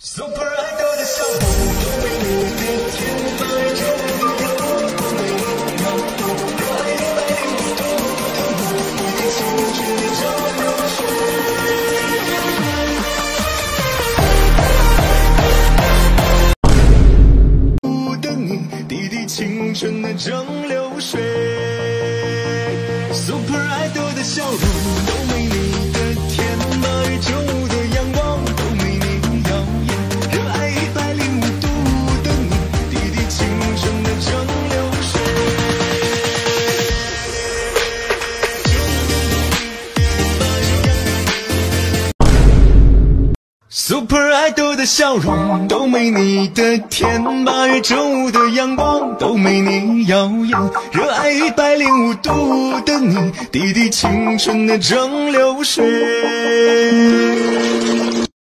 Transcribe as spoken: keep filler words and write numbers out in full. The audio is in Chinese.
Super idol 的笑容，都没你的天马宙的阳光，都没你阳光，热爱一百零五度的你，你的青春的蒸馏水，的你，滴滴青春的蒸馏水。Super idol 的笑容，都没你的天马宇宙的阳光，都没你耀眼。热爱一百零五度的你，滴滴青春的蒸馏水。Super idol 的笑容，都没你的天马宇宙的阳光，都没你耀眼。热爱一百零五度的你，滴滴青春的蒸馏水。